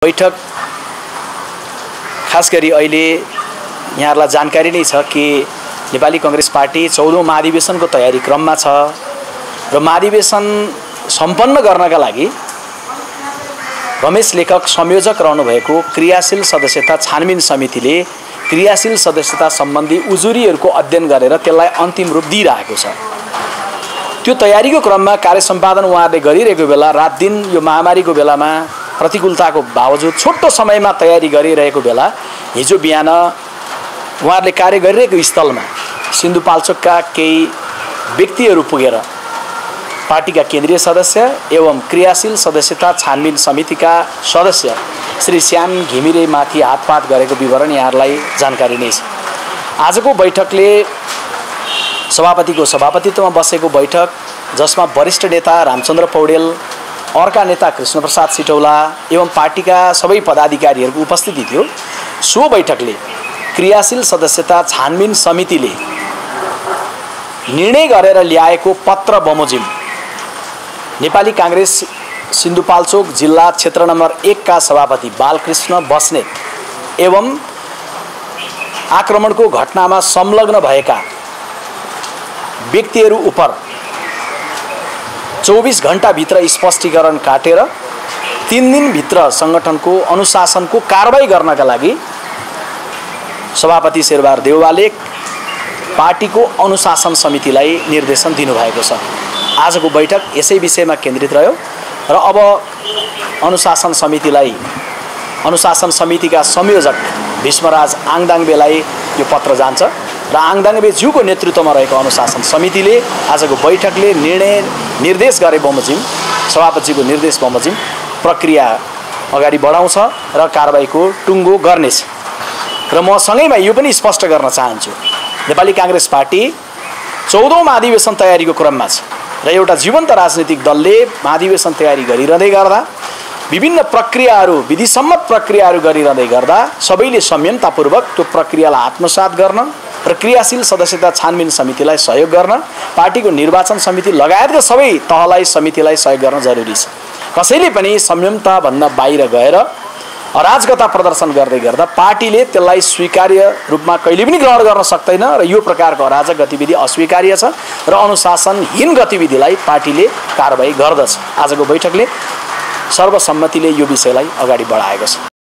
बैठक खास गरी अहिले यहाँहरुलाई जानकारी नै छ कि नेपाली कांग्रेस पार्टी 14औं महाधिवेशनको तयारी क्रममा छ र महाधिवेशन सम्पन्न गर्नका लागि रमेश लेखक संयोजक रहनु भएको क्रियाशील सदस्यता छानबिन समितिले क्रियाशील सदस्यता सम्बन्धी उजुरीहरुको अध्ययन गरेर त्यसलाई अन्तिम रूप दिइरहेको छ। त्यो तयारीको क्रममा कार्य सम्पादन उहाँहरूले गरिरहेको बेला रात दिन यो महामारीको बेलामा प्रतिकूलताको बावजुद छोटो समयमा तयारी गरिरहेको बेला हिजो बिहान उहाँहरूले कार्य गरिरहेको स्थलमा सिन्धुपाल्चोकका केही व्यक्तिहरू पुगेर पार्टीका केन्द्रीय सदस्य एवं क्रियाशील सदस्यता छानबिन समितिका सदस्य श्री श्याम घिमिरेमाथि हातपात गरेको विवरण यहाँहरूलाई जानकारी नै छ। आजको बैठकले सभापतिको सभापतित्वमा बसेको बैठक जसमा वरिष्ठ नेता रामचन्द्र पौडेल, अर्का नेता कृष्णप्रसाद सिटौला एवं पार्टीका सबै पदाधिकारीहरूको उपस्थिति थियो। सो बैठकले क्रियाशील सदस्यता छानबिन समितिले निर्णय गरेर ल्याएको पत्र बमोजिम नेपाली कांग्रेस सिन्धुपाल्चोक जिल्ला क्षेत्र नम्बर 1 का सभापति बालकृष्ण बस्नेत एवं आक्रमणको घटनामा संलग्न भएका व्यक्तिहरू उप 24 घण्टा भित्र स्पष्टीकरण काटेर 3 दिन भित्र संगठनको अनुशासनको कारबाही गर्नका लागि सभापति शेरबहादुर देउवाले पार्टीको अनुशासन समितिलाई निर्देशन दिनुभएको छ। आजको बैठक यसै विषयमा केन्द्रित रह्यो र अब अनुशासन समितिका संयोजक भीष्मराज आङदाङबेलाई यो पत्र जान्छ र आङदाङबे ज्यूको नेतृत्वमा रहेको अनुशासन समितिले आजको बैठकले निर्देश गरे बमोजिम सभापतिको निर्देश बमोजिम प्रक्रिया अगाडि बढाउँछ र कारबाहीको टुङ्गो गर्नेछ। र म सँगैमा यो पनि स्पष्ट गर्न चाहन्छु, नेपाली कांग्रेस पार्टी 14औं महाधिवेशन तयारीको क्रममा छ र एउटा जीवन्त राजनीतिक दलले महाधिवेशन तयारी गरिरहँदै गर्दा विभिन्न प्रक्रियाहरू विधिसम्मत प्रक्रियाहरू गरिरहँदै गर्दा सबैले संयमतापूर्वक त्यो प्रक्रियालाई आत्मसात गर्न र क्रियाशील सदस्यता छानबिन समितिलाई सहयोग गर्न पार्टीको निर्वाचन समिति लगायतका सबै तहलाई समितिलाई सहयोग गर्न जरुरी छ। कसैले पनि संयमता भन्दा बाहिर गएर अराजकता प्रदर्शन गर्दै गर्दा पार्टीले त्यसलाई स्वीकार्य रूपमा कहिले पनि ग्रहण गर्न सक्दैन र यो प्रकारको अराजक गतिविधि अस्वीकार्य छ र अनुशासनहीन गतिविधिलाई पार्टीले कारबाही गर्दछ। आजको बैठकले सर्वसम्मतिले यो विषयलाई अगाडि बढाएको छ।